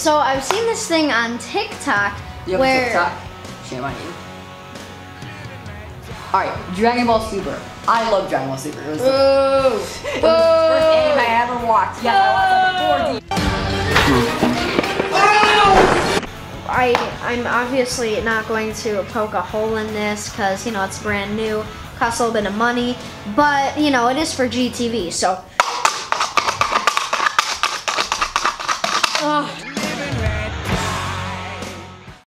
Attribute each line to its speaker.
Speaker 1: so I've seen this thing on TikTok
Speaker 2: You have a TikTok? Shame on you. Alright, Dragon Ball Super. I love Dragon Ball Super. It was the first anime I ever watched. Yes, I watched
Speaker 1: I'm obviously not going to poke a hole in this because, you know, it's brand new, costs a little bit of money, but, you know, it is for GTV, so